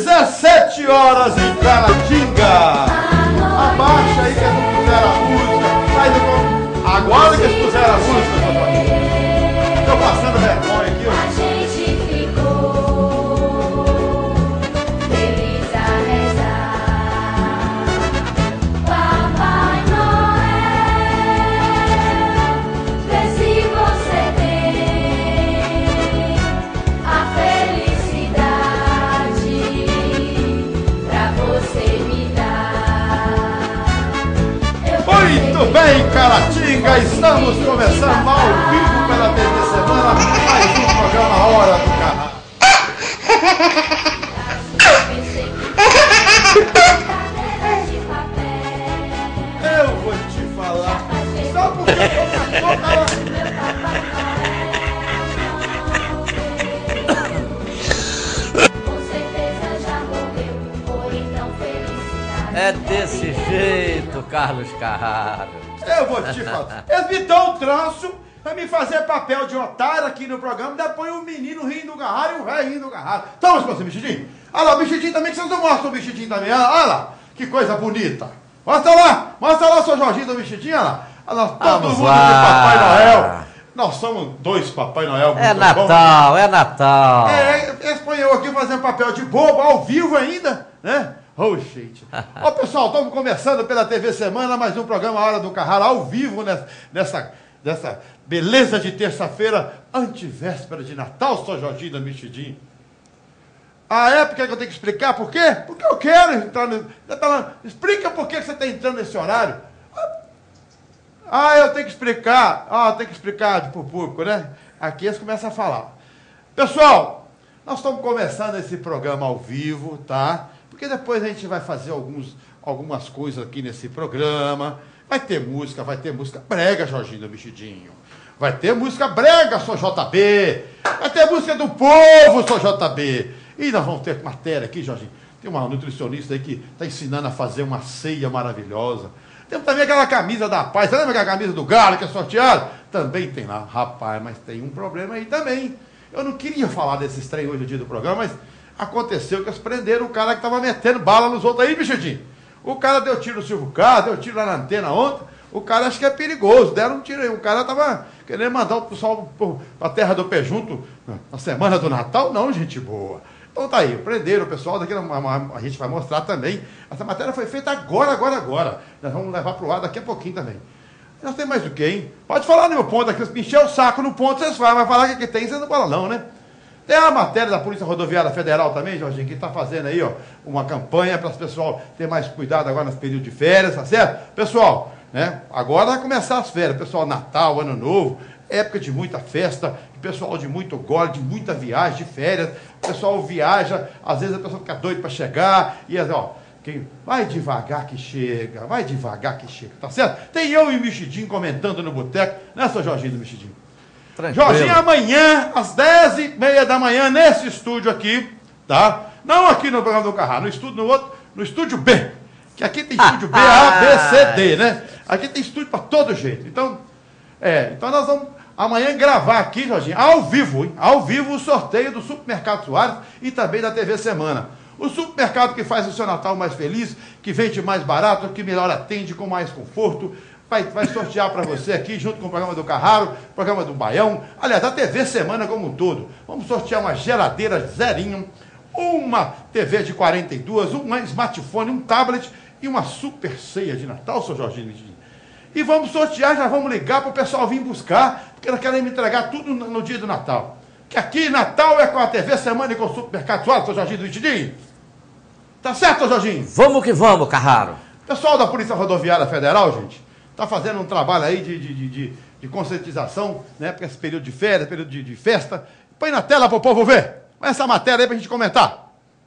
17 horas em Caratinga. Abaixa aí que eles não puseram a música. Sai do... Agora que eles puseram a música, seu Joaquim. Estou passando vergonha aqui, ó. A gente ficou feliz a rezar. Papai Noel, vê se você tem a felicidade pra você me dar. Muito bem, Caratinga, estamos começando ao vivo pela TV Semana, mais um programa Hora do Carraro. Eu vou te falar, só porque eu tô Com certeza já morreu, ou então felicidade. É desse jeito, Carlos Carraro. Eu vou te falar. Eles me dão um troço pra me fazer papel de otário aqui no programa, depois um menino rindo do garraro e um velho rindo do garraro. Toma você, Mexidinho. Olha lá, o Mexidinho também, que vocês não mostram o Mexidinho também. Olha lá, que coisa bonita. Mostra lá, seu Jorginho do Mexidinho, olha lá. Olha lá, todo Vamos mundo lá. de Papai Noel. Nós somos dois Papai Noel. É muito Natal, é Natal. eles põem eu aqui fazendo papel de bobo, ao vivo ainda, né? Oh, gente. Ó, pessoal, estamos começando pela TV Semana, mais um programa Hora do Carraro, ao vivo, nessa beleza de terça-feira, antivéspera de Natal, São Jorginho da Mexidinho. A época que eu tenho que explicar por quê? Porque eu quero entrar no... Explica por que você está entrando nesse horário. Eu tenho que explicar. Tem que explicar pro público, né? Aqui eles começam a falar. Pessoal, nós estamos começando esse programa ao vivo, tá? Porque depois a gente vai fazer algumas coisas aqui nesse programa. Vai ter música brega, Jorginho do Mexidinho. Vai ter música brega, sou JB. Vai ter música do povo, sou JB. E nós vamos ter matéria aqui, Jorginho. Tem uma nutricionista aí que está ensinando a fazer uma ceia maravilhosa. Temos também aquela camisa da paz. Você lembra aquela camisa do Galo que é sorteada? Também tem lá. Rapaz, mas tem um problema aí também. Eu não queria falar desses trem hoje no dia do programa, mas aconteceu que eles prenderam o cara que estava metendo bala nos outros aí, Mexidinho. O cara deu tiro no Silvio Carlos, deu tiro lá na antena ontem. O cara acho que é perigoso, deram um tiro aí. O cara estava querendo mandar o pessoal para a terra do pé junto na semana do Natal. Não, gente boa. Então tá aí, prenderam o pessoal, daqui a gente vai mostrar também. Essa matéria foi feita agora. Nós vamos levar para o ar daqui a pouquinho também. Nós temos mais do que, hein? Pode falar no meu ponto aqui, se encher o saco no ponto, vocês falam, mas falar que tem, vocês não falam não, né? Tem a matéria da Polícia Rodoviária Federal também, Jorginho, que está fazendo aí, ó, uma campanha para os pessoal ter mais cuidado agora nesse período de férias, tá certo? Pessoal, né? Agora vai começar as férias, pessoal, Natal, Ano Novo, época de muita festa, pessoal de muito gole, de muita viagem, de férias, o pessoal viaja, às vezes a pessoa fica doida para chegar, e ó, vai devagar que chega, tá certo? Tem eu e o Mexidinho comentando no boteco, né, seu Jorginho do Mexidinho? Tranquilo. Jorginho, amanhã, às 10h30 da manhã, nesse estúdio aqui, tá? Não aqui no programa do Carraro, no estúdio B. Que aqui tem estúdio B, A, B, C, D, né? Aqui tem estúdio para todo jeito. Então nós vamos amanhã gravar aqui, Jorginho, ao vivo, hein? Ao vivo, o sorteio do Supermercado Soares e também da TV Semana. O supermercado que faz o seu Natal mais feliz, que vende mais barato, que melhor atende, com mais conforto. Vai sortear para você aqui, junto com o programa do Carraro, programa do Baião, aliás, a TV Semana como um todo. Vamos sortear uma geladeira zerinho, uma TV de 42, um smartphone, um tablet e uma super ceia de Natal, seu Jorginho. E vamos sortear, já vamos ligar para o pessoal vir buscar, porque eles querem me entregar tudo no dia do Natal. Que aqui Natal é com a TV Semana e com o Supermercado Soares, seu Jorginho do Itidinho. Tá certo, Jorginho? Vamos que vamos, Carraro. Pessoal da Polícia Rodoviária Federal, gente, está fazendo um trabalho aí de conscientização, né? Porque esse período de férias, período de festa. Põe na tela para o povo ver. Põe essa matéria aí para a gente comentar.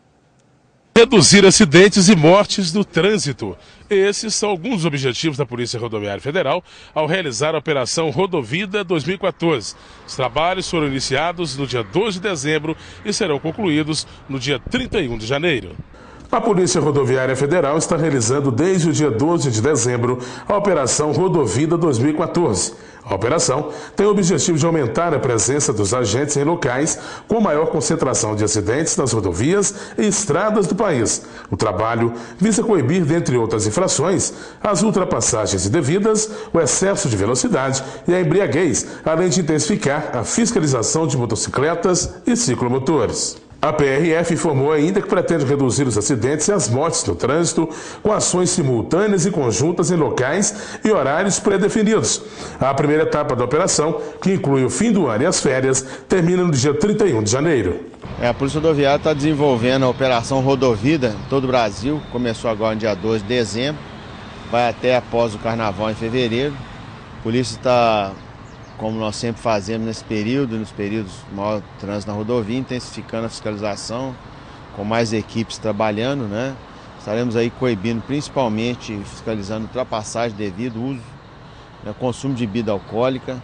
Reduzir acidentes e mortes no trânsito. Esses são alguns objetivos da Polícia Rodoviária Federal ao realizar a Operação Rodovida 2014. Os trabalhos foram iniciados no dia 2 de dezembro e serão concluídos no dia 31 de janeiro. A Polícia Rodoviária Federal está realizando desde o dia 12 de dezembro a Operação Rodovida 2014. A operação tem o objetivo de aumentar a presença dos agentes em locais com maior concentração de acidentes nas rodovias e estradas do país. O trabalho visa coibir, dentre outras infrações, as ultrapassagens indevidas, o excesso de velocidade e a embriaguez, além de intensificar a fiscalização de motocicletas e ciclomotores. A PRF informou ainda que pretende reduzir os acidentes e as mortes no trânsito com ações simultâneas e conjuntas em locais e horários pré-definidos. A primeira etapa da operação, que inclui o fim do ano e as férias, termina no dia 31 de janeiro. A Polícia Rodoviária está desenvolvendo a Operação Rodovida em todo o Brasil. Começou agora no dia 2 de dezembro, vai até após o Carnaval em fevereiro. A polícia está, como nós sempre fazemos nesse período, nos períodos de maior trânsito na rodovia, intensificando a fiscalização, com mais equipes trabalhando, né? Estaremos aí coibindo, principalmente fiscalizando ultrapassagem devido ao uso, né, consumo de bebida alcoólica.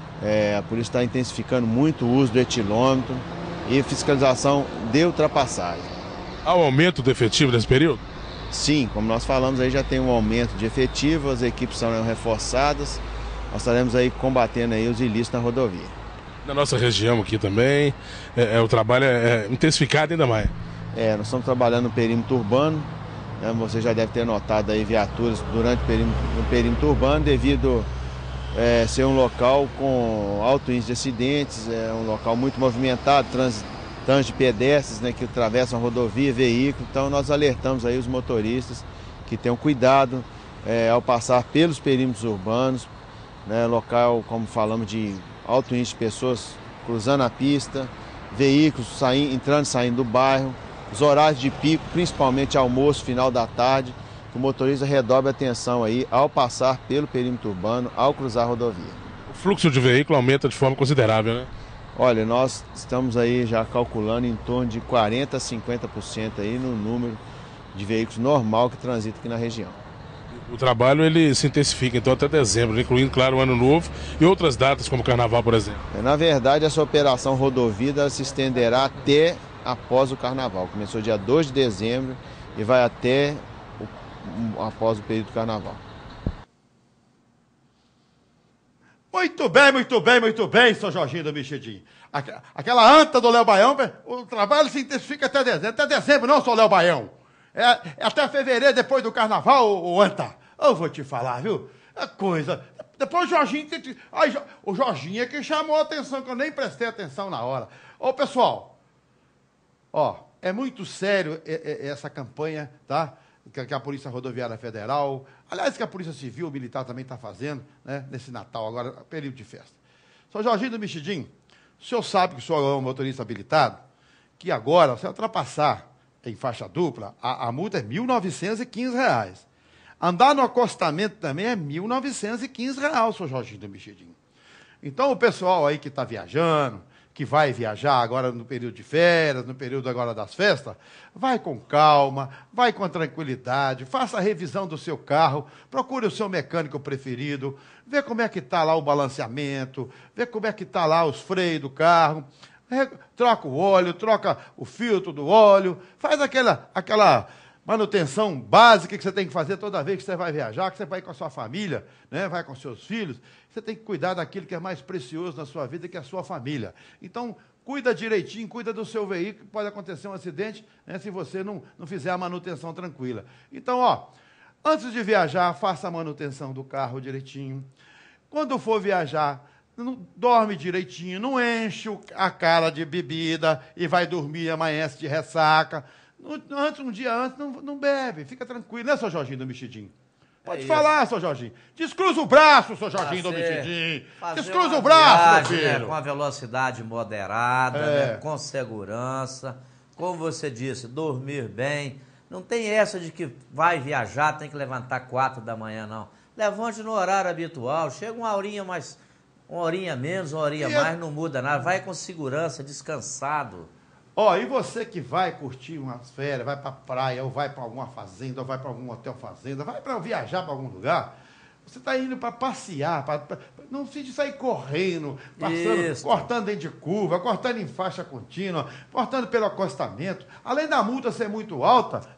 A polícia está intensificando muito o uso do etilômetro e fiscalização de ultrapassagem. Há um aumento do efetivo nesse período? Sim, como nós falamos, aí já tem um aumento de efetivo, as equipes são reforçadas. Nós estaremos aí combatendo aí os ilícitos na rodovia. Na nossa região aqui também, o trabalho é intensificado ainda mais. Nós estamos trabalhando no perímetro urbano, né? Você já deve ter notado aí viaturas durante o perímetro urbano, devido ser um local com alto índice de acidentes, é um local muito movimentado, trânsito de pedestres, né, que atravessam a rodovia, veículos. Então nós alertamos aí os motoristas que tenham cuidado ao passar pelos perímetros urbanos, né, local, como falamos, de alto índice de pessoas cruzando a pista, veículos entrando e saindo do bairro, os horários de pico, principalmente almoço, final da tarde, que o motorista redobre a atenção aí ao passar pelo perímetro urbano, ao cruzar a rodovia. O fluxo de veículo aumenta de forma considerável, né? Olha, nós estamos aí já calculando em torno de 40% a 50% aí no número de veículos normal que transita aqui na região. O trabalho ele se intensifica então até dezembro, incluindo, claro, o Ano Novo e outras datas como o Carnaval, por exemplo. Na verdade, essa operação Rodovida se estenderá até após o Carnaval. Começou dia 2 de dezembro e vai até após o período do Carnaval. Muito bem, muito bem, muito bem, seu Jorginho do Mexidinho. Aquela anta do Léo Baião, o trabalho se intensifica até dezembro. Até dezembro não, seu Léo Baião. É até fevereiro, depois do Carnaval, o anta. Eu vou te falar, viu? É coisa. Depois o Jorginho... o Jorginho é que chamou a atenção, que eu nem prestei atenção na hora. Ô, pessoal, é muito sério essa campanha, tá? Que a Polícia Rodoviária Federal, aliás, que a Polícia Civil Militar também está fazendo, né, nesse Natal, agora, período de festa. Sr. Jorginho do Mexidinho, o senhor sabe que o senhor é um motorista habilitado, que agora, se ultrapassar em faixa dupla, a multa é R$ 1.915. Andar no acostamento também é R$ 1.915, Sr. Jorginho do Mexidinho. Então, o pessoal aí que está viajando, que vai viajar agora no período de férias, no período agora das festas, vai com calma, vai com tranquilidade, faça a revisão do seu carro, procure o seu mecânico preferido, vê como é que está lá o balanceamento, vê como é que está lá os freios do carro, troca o óleo, troca o filtro do óleo, faz aquela manutenção básica que você tem que fazer toda vez que você vai viajar, que você vai com a sua família, né, vai com seus filhos. Você tem que cuidar daquilo que é mais precioso na sua vida, que é a sua família. Então, cuida direitinho, cuida do seu veículo, pode acontecer um acidente, né, se você não fizer a manutenção tranquila. Então, antes de viajar, faça a manutenção do carro direitinho. Quando for viajar, dorme direitinho, não enche a cara de bebida e vai dormir, amanhece de ressaca. Um dia antes, não bebe, fica tranquilo, né, seu Jorginho do Mexidinho? Pode falar, seu Jorginho. Descruza o braço, seu Jorginho do Mexidinho. Descruza o braço, meu filho. Com a velocidade moderada, né, com segurança. Como você disse, dormir bem. Não tem essa de que vai viajar, tem que levantar 4 da manhã, não. Levante no horário habitual, chega uma horinha mais, uma horinha menos, uma horinha mais, não muda nada. Vai com segurança, descansado. E você que vai curtir umas férias, vai para a praia, ou vai para alguma fazenda, ou vai para algum hotel fazenda, vai para viajar para algum lugar, você está indo para passear, não precisa sair correndo, passando, cortando dentro de curva, cortando em faixa contínua, cortando pelo acostamento. Além da multa ser muito alta, né?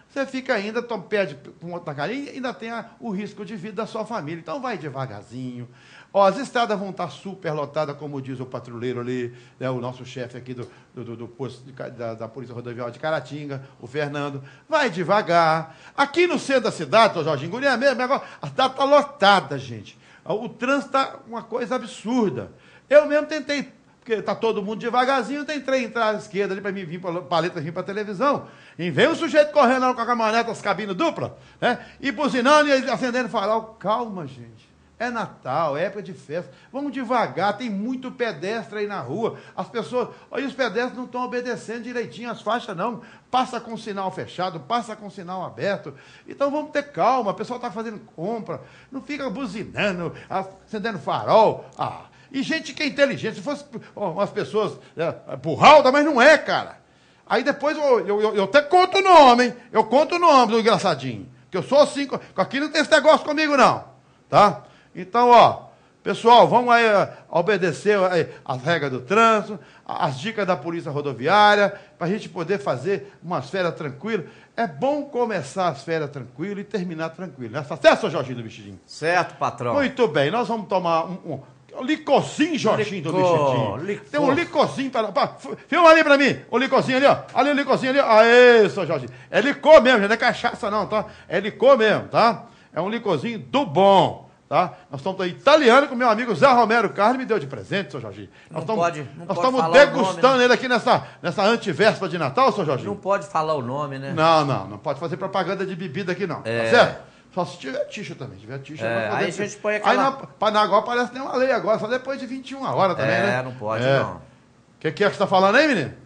você fica ainda, perde com outra carinha e ainda tem o risco de vida da sua família. Então vai devagarzinho. Ó, as estradas vão estar super lotadas, como diz o patrulheiro ali, né, o nosso chefe aqui do posto da Polícia Rodoviária de Caratinga, o Fernando. Vai devagar. Aqui no centro da cidade, ô Jorginho, Goiânia mesmo, agora, a cidade está lotada, gente. O trânsito está uma coisa absurda. Eu mesmo tentei, porque está todo mundo devagarzinho, tentei entrar à esquerda ali para mim vir para a paleta, vir para a televisão. E vem um sujeito correndo lá com a caminhonete, as cabines duplas, né? E buzinando e acendendo farol. Calma, gente. É Natal, é época de festa. Vamos devagar, tem muito pedestre aí na rua. As pessoas, olha, os pedestres não estão obedecendo direitinho as faixas, não. Passa com sinal fechado, passa com sinal aberto. Então vamos ter calma, o pessoal está fazendo compra. Não fica buzinando, acendendo farol. E gente que é inteligente, se fosse umas pessoas burralda, mas não é, cara. Aí depois eu até conto o nome, hein? Eu conto o nome do engraçadinho. Que eu sou assim, aqui não tem esse negócio comigo, não. Tá? Então, ó, pessoal, vamos aí obedecer as regras do trânsito, as dicas da Polícia Rodoviária, para a gente poder fazer umas férias tranquilas. É bom começar as férias tranquilas e terminar tranquilo, né? Tá certo, seu Jorginho do Vestidinho? Certo, patrão. Muito bem, nós vamos tomar um licorzinho, Jorginho do Vestidinho. Tem um licorzinho para... Filma ali para mim, o licorzinho ali, ó. Ali o licorzinho ali, ó. Aê, seu Jorginho. É licor mesmo, não é cachaça não, tá? É licor mesmo, tá? É um licorzinho do bom. Tá? Nós estamos aí italiano com meu amigo Zé Romero Carlos, me deu de presente, seu Jorginho. Nós estamos degustando ele aqui nessa antivéspera de Natal, seu Jorginho. Não pode falar o nome, né? Não pode fazer propaganda de bebida aqui, não. Tá certo? Só se tiver tixa também. Se tiver tixa, aí a gente põe aquela... Aí Panaguá parece que tem uma lei agora, só depois de 21 horas também, né? Não pode, não. O que é que você está falando aí, menino?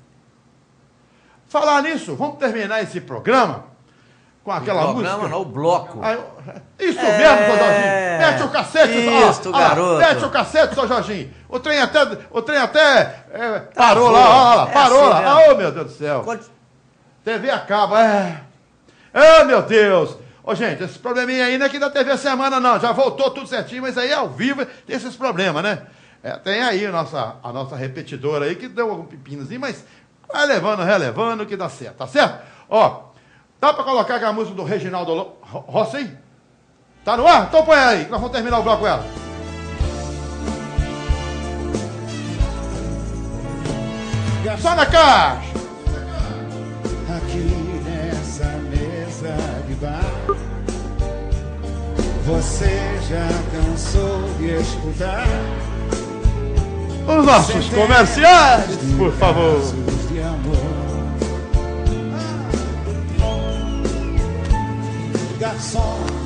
Falar nisso, vamos terminar esse programa com aquela música. Não, o bloco. Isso mesmo, seu Jorginho. Mete o cacete, Isso, garoto. Mete o cacete, seu Jorginho. O trem até parou lá, olha lá, parou assim lá. Oh, meu Deus do céu. TV acaba, meu Deus. Ô, gente, esse probleminha aí não é aqui da TV Semana, não. Já voltou tudo certinho, mas aí ao vivo tem esses problemas, né? Tem aí a nossa repetidora aí que deu algum pepinozinho, mas vai relevando que dá certo, tá certo? Ó, dá pra colocar aquela música do Reginaldo Rossi? Tá no ar? Então põe aí, que nós vamos terminar o bloco com ela. Só na caixa! Aqui nessa mesa de bar, você já cansou de escutar os nossos comerciais, por favor. De amor. Garçom,